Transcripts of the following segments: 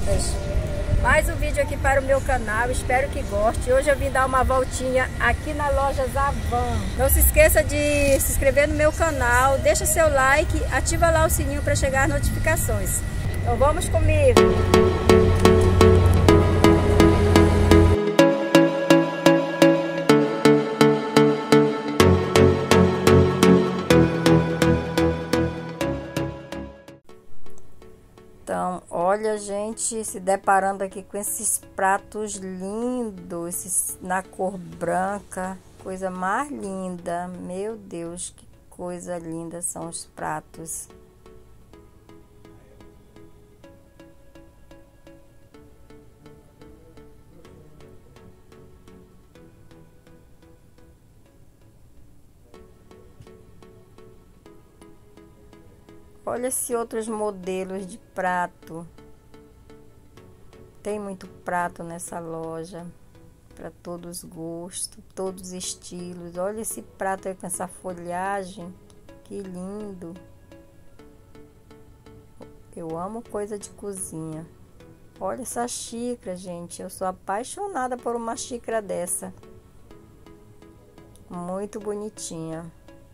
lindas. Mais um vídeo aqui para o meu canal, espero que goste. Hoje eu vim dar uma voltinha aqui na loja Zavan. Não se esqueça de se inscrever no meu canal, deixa seu like, ativa lá o sininho para chegar as notificações. Então vamos comigo! Então, olha, gente, se deparando aqui com esses pratos lindos, esses na cor branca, coisa mais linda. Meu Deus, que coisa linda são os pratos. Olha esses outros modelos de prato. Tem muito prato nessa loja, para todos os gostos, todos os estilos. Olha esse prato aí com essa folhagem, que lindo. Eu amo coisa de cozinha. Olha essa xícara, gente. Eu sou apaixonada por uma xícara dessa. Muito bonitinha.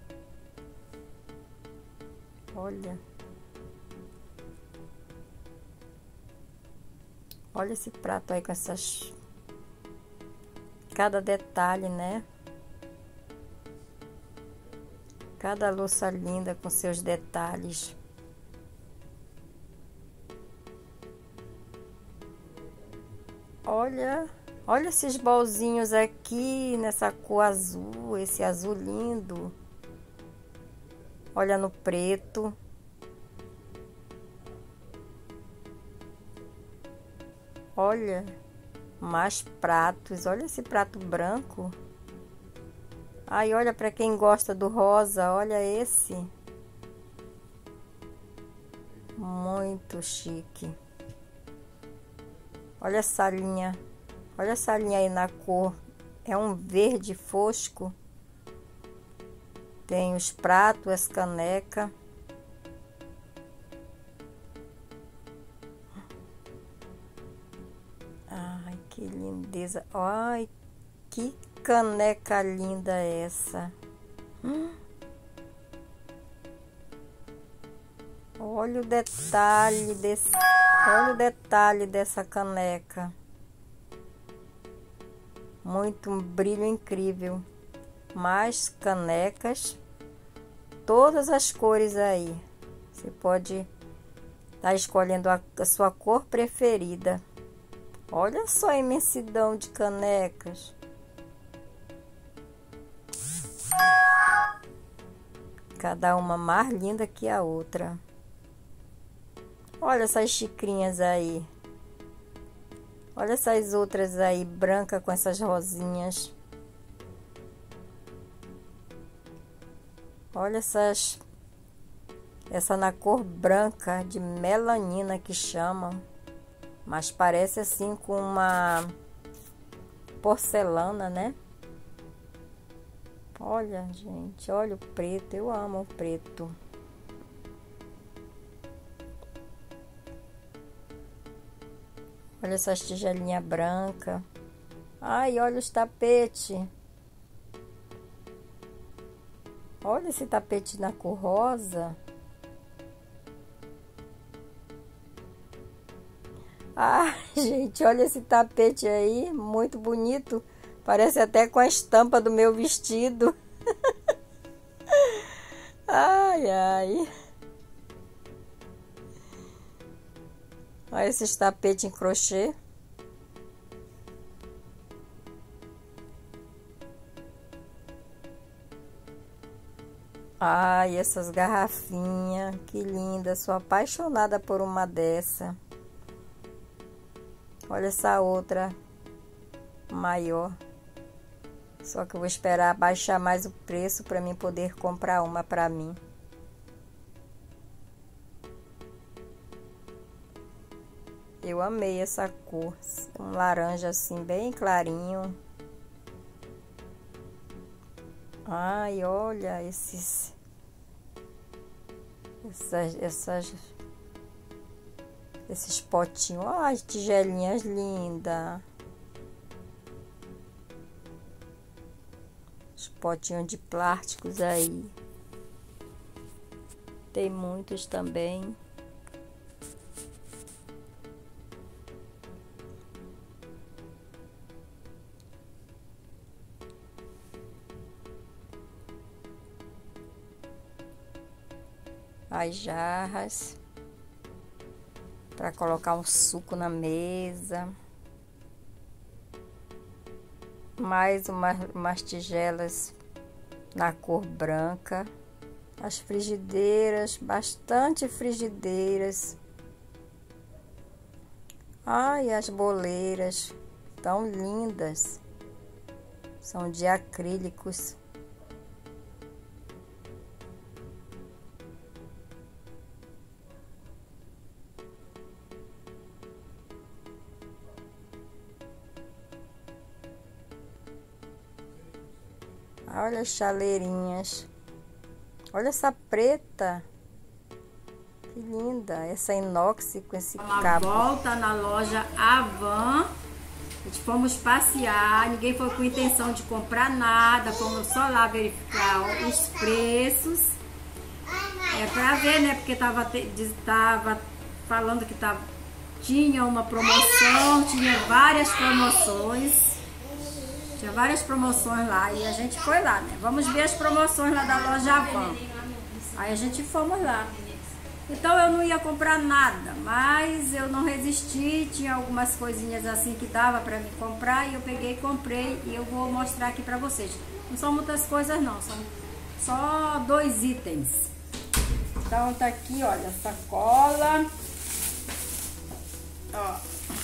Olha. Olha esse prato aí com essas... Cada detalhe, né? Cada louça linda com seus detalhes. Olha, olha esses bolzinhos aqui nessa cor azul, esse azul lindo. Olha no preto. Olha, mais pratos. Olha esse prato branco. Ai, olha para quem gosta do rosa, olha esse. Muito chique. Olha essa linha. Olha essa linha aí na cor. É um verde fosco. Tem os pratos, as canecas. Ai, que lindeza. Ai, que caneca linda essa. Olha o detalhe desse... Olha o detalhe dessa caneca. Muito um brilho incrível. Mais canecas, todas as cores aí. Você pode estar escolhendo a sua cor preferida. Olha só a imensidão de canecas. Cada uma mais linda que a outra. Olha essas xicrinhas aí. Olha essas outras aí, branca com essas rosinhas. Olha essa na cor branca de melanina que chamam, mas parece assim com uma porcelana, né? Olha, gente, olha o preto, eu amo o preto. Olha essas tigelinhas brancas. Ai, olha os tapetes. Olha esse tapete na cor rosa. Ah, gente, olha esse tapete aí, muito bonito. Parece até com a estampa do meu vestido. Ai, ai. Olha esses tapetes em crochê. Ai, essas garrafinhas, que linda. Sou apaixonada por uma dessa. Olha essa outra maior. Só que eu vou esperar baixar mais o preço para mim poder comprar uma para mim. Eu amei essa cor, um laranja assim bem clarinho. Ai, olha essas Esses potinhos, as tigelinhas lindas. Os potinhos de plásticos aí. Tem muitos também. As jarras para colocar um suco na mesa. Mais umas tigelas na cor branca. As frigideiras, bastante frigideiras. Ai, as boleiras, tão lindas. São de acrílicos. Olha as chaleirinhas. Olha essa preta. Que linda. Essa inox com esse cabo. Volta na loja Avan. Fomos passear. Ninguém foi com intenção de comprar nada. Fomos só lá verificar os preços. É pra ver, né? Porque tava falando que tinha uma promoção. Tinha várias promoções. Tinha várias promoções lá e a gente foi lá, né? Vamos ver as promoções lá da loja Avan. Aí a gente fomos lá. Então eu não ia comprar nada, mas eu não resisti. Tinha algumas coisinhas assim que dava pra mim comprar e eu peguei e comprei. E eu vou mostrar aqui pra vocês. Não são muitas coisas não, são só 2 itens. Então tá aqui, olha, sacola. Ó.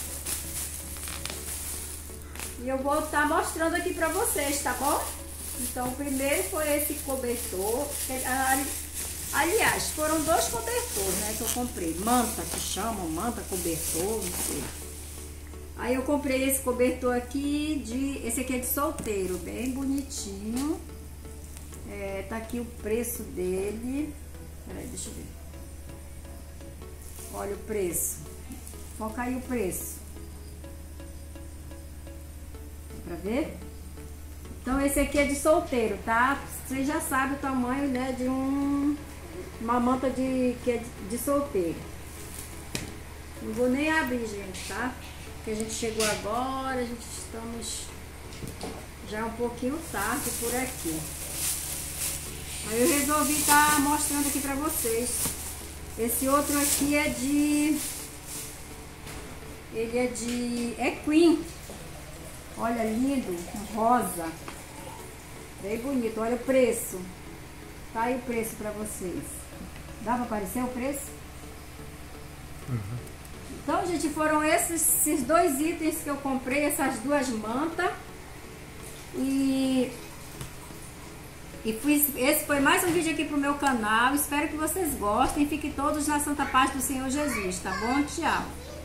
E eu vou estar mostrando aqui pra vocês, tá bom? Então, o primeiro foi esse cobertor. Aliás, foram 2 cobertores, né, que eu comprei. Manta, que chamam, manta, cobertor, não sei. Aí eu comprei esse cobertor aqui, esse aqui é de solteiro, bem bonitinho. Tá aqui o preço dele. Peraí, deixa eu ver. Olha o preço. Foca aí o preço. Pra ver? Então esse aqui é de solteiro, tá? Você já sabe o tamanho, né, de uma manta que é de solteiro. Não vou nem abrir, gente, tá? Porque a gente chegou agora, estamos já um pouquinho tarde por aqui. Aí eu resolvi estar mostrando aqui pra vocês. Esse outro aqui é Queen. Olha, lindo, rosa. Bem bonito, olha o preço. Tá aí o preço pra vocês. Dá pra aparecer o preço? Uhum. Então, gente, foram esses 2 itens que eu comprei, essas 2 mantas. Esse foi mais um vídeo aqui pro meu canal. Espero que vocês gostem. Fiquem todos na santa paz do Senhor Jesus, tá bom? Tchau.